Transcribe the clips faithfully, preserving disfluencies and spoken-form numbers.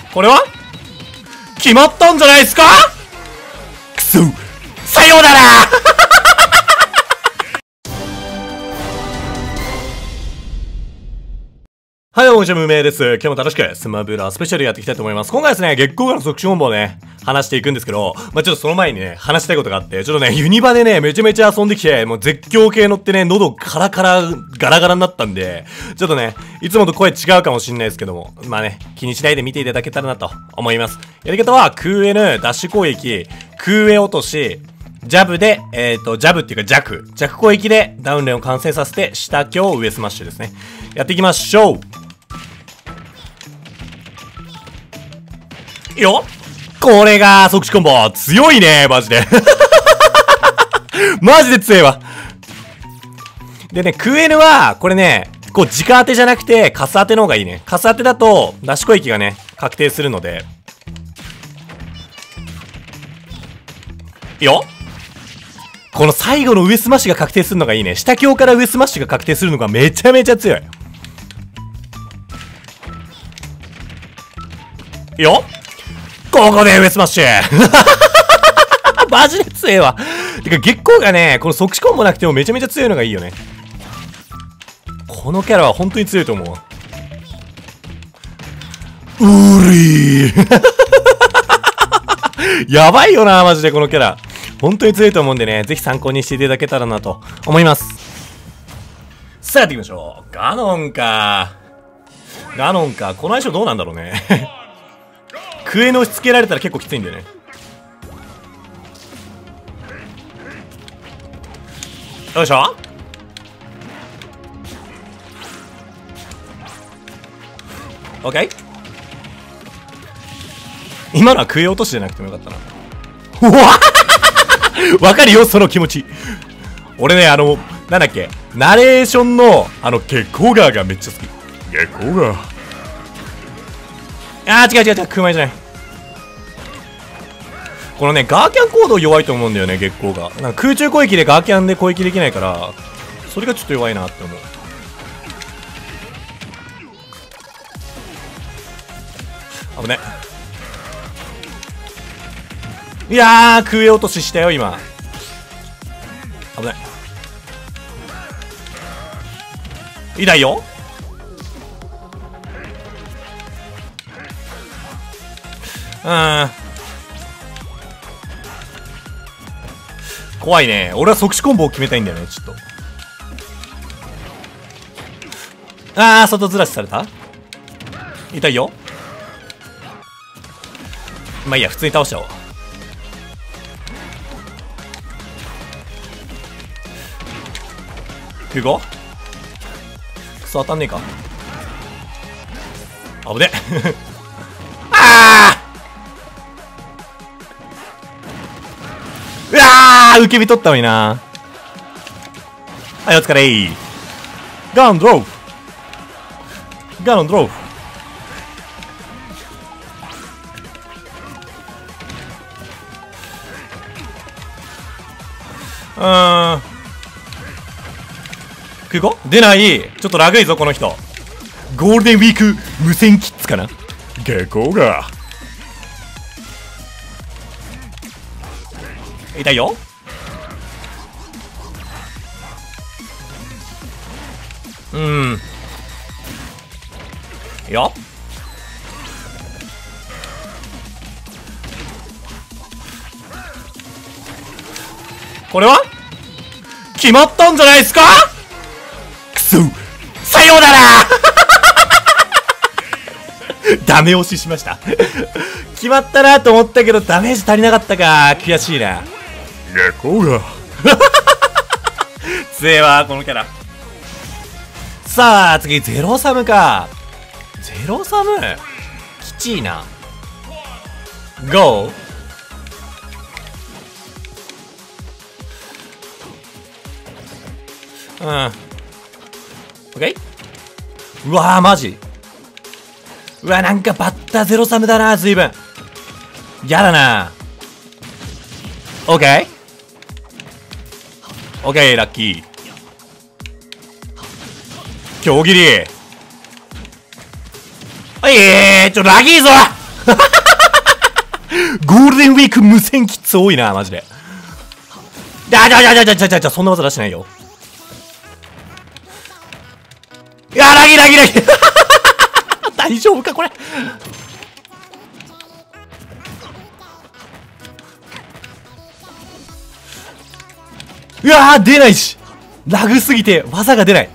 これは決まったんじゃないですか。くそ、さようならはい、どうも、無名です。今日も楽しくスマブラスペシャルやっていきたいと思います。今回はですね、月光河の即死コンボをね、話していくんですけど、まあ、ちょっとその前にね、話したいことがあって、ちょっとね、ユニバでね、めちゃめちゃ遊んできて、もう絶叫系乗ってね、喉カラカラ、ガラガラになったんで、ちょっとね、いつもと声違うかもしんないですけども、まあね、気にしないで見ていただけたらなと思います。やり方は、空 N、ダッシュ攻撃、空 A 落とし、ジャブで、えっと、ジャブっていうか弱、弱攻撃でダウンレンを完成させて、下強上スマッシュですね。やっていきましょう。よっ、これが即死コンボ強いねマジでマジで強いわ。でね、クーエヌ はこれね、こう直当てじゃなくてカス当ての方がいいね。カス当てだとダッシュ攻撃がね確定するので、よっ、この最後の上スマッシュが確定するのがいいね。下強から上スマッシュが確定するのがめちゃめちゃ強いよっ、ここで上スマッシュマジで強いわ。てか月光がね、この即死コンボなくてもめちゃめちゃ強いのがいいよね。このキャラは本当に強いと思う。うりーやばいよなマジでこのキャラ本当に強いと思うんでね、ぜひ参考にしていただけたらなと思います。さあやっていきましょう。ガノンかガノンかこの相性どうなんだろうねクエの押し付けられたら結構きついんだよね。よいしょ。オッケー。今のはクエ落としじゃなくてもよかったな。うわわかるよその気持ち。俺ね、あのなんだっけ、ナレーションのあの月光川がめっちゃ好き。月光川、あー違う違う違う、クマイじゃない。このね、ガーキャンコード弱いと思うんだよね、月光が。なんか空中攻撃でガーキャンで攻撃できないから、それがちょっと弱いなって思う。危ね。いやー、空へ落とししたよ、今。危ない。痛いよ。うーん。怖いね。俺は即死コンボを決めたいんだよね、ちょっと。あー、外ずらしされた？痛いよ。まあいいや、普通に倒しちゃおう。空港？クソ当たんねえか。あぶねあー、うわー、受け身取ったのにな。はい、お疲れー。ガンドローフガンドローフ。うーん、空港出ない。ちょっとラグいぞこの人。ゴールデンウィーク無線キッズかな。月光が痛いよ。うーんよっ、これは決まったんじゃないですか。くそ、さようならダメ押ししました決まったなと思ったけどダメージ足りなかったか。悔しいな。月光が強えわこのキャラ。さあ次ゼロサムか。ゼロサムきちいな。ゴー。うん。オッケー。うわーマジ。うわ、なんかバッタゼロサムだな、随分。やだな。オッケー。オッケー、ラッキー。今日大喜利。おいー、ちょ、ラギーぞゴールデンウィーク無線キッズ多いな、マジで。だだだだだだだだ、そんな技出してないよ。いや、ラギラギラギ大丈夫かこれ。うわー、出ないし、ラグすぎて技が出ない。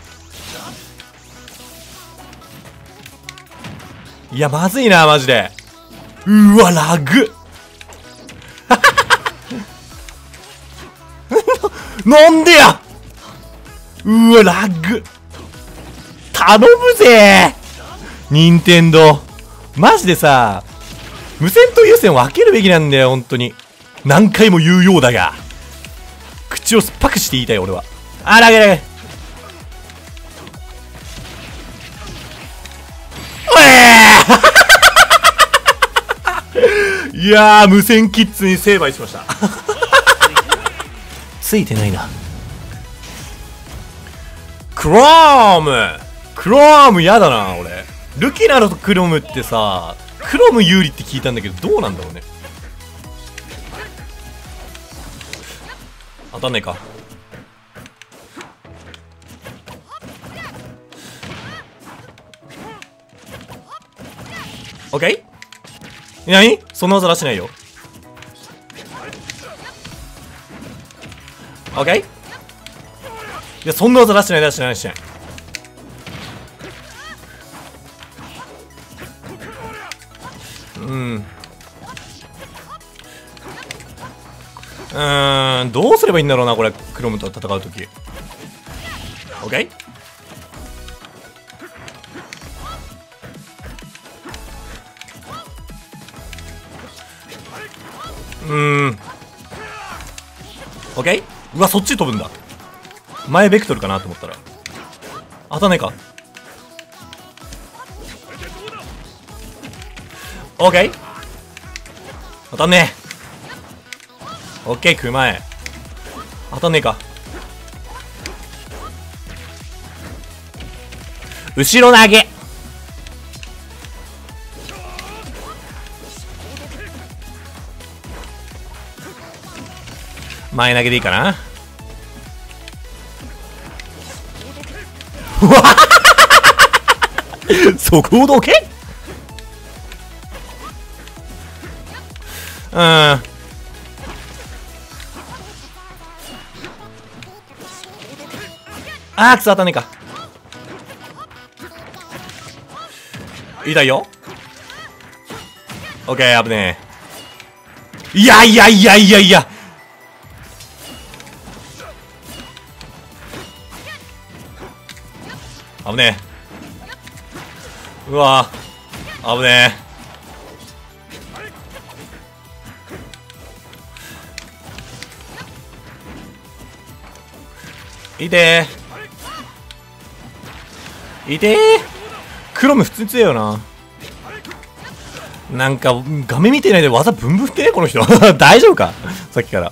いや、まずいな、マジで。うわ、ラグなんでや。うわ、ラグ頼むぜ任天堂。マジでさ、無線と有線分けるべきなんだよ、本当に。何回も言うようだが、口を酸っぱくして言いたい、俺は。あ、ラゲラゲ。おえーいやー、無線キッズに成敗しました。ついてないな。クロームクロームやだな、俺。ルキナロとクロムってさ、クロム有利って聞いたんだけど、どうなんだろうね。当たんないか。オッケー。なにそんな技出してないよ。オッケー。いや、そんな技出してない出してない出してない。うん。うーん、どうすればいいんだろうな、これ、クロムと戦うとき。オッケー。うーん。オッケー。うわ、そっち飛ぶんだ。前ベクトルかなと思ったら当たんないか。オッケー。当たんねえ。オッケー、組まえ。当たんねえか。後ろ投げ。前投げでいいかな。そこどけ。うん。あー、くそ当たんねえか。痛いよ。オッケー、危ねえ。いやいやいやいやいや。危ねえ。うわー、危ねえ。いてーいてー。クロム普通に強いよな。なんか画面見てないで技ブンブン振ってね、この人。大丈夫かさっきから。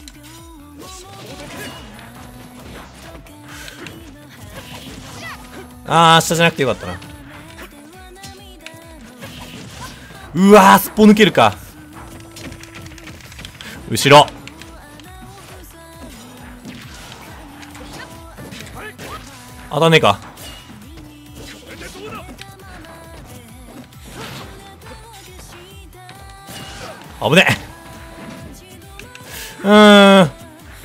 あー、下じゃなくてよかったな。うわー、すっぽ抜けるか。後ろ。当たんねえか。危ねえ。うーん。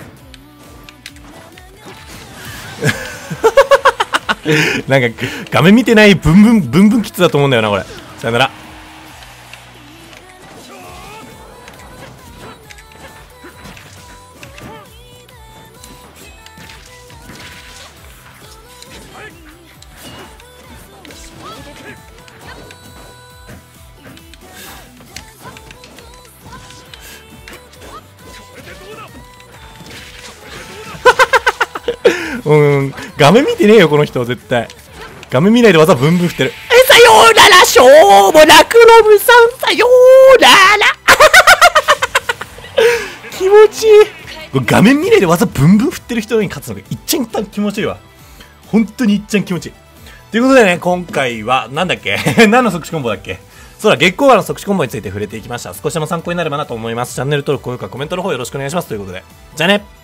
なんか画面見てないブンブンブンブンキッズだと思うんだよな、これ。さよなら。うん、画面見てねえよこの人絶対。画面見ないで技ブンブン振ってる。え、さようならしょうもなクロムさん、さようなら。気持ちいい。画面見ないで技ブンブン振ってる人に勝つのがいっちゃん気持ちいいわ。本当にいっちゃん気持ちいい。 ということでね、今回は、なんだっけ何の即死コンボだっけ。そうだ、月光河の即死コンボについて触れていきました。少しでも参考になればなと思います。チャンネル登録、高評価、コメントの方よろしくお願いします。ということで、じゃあね。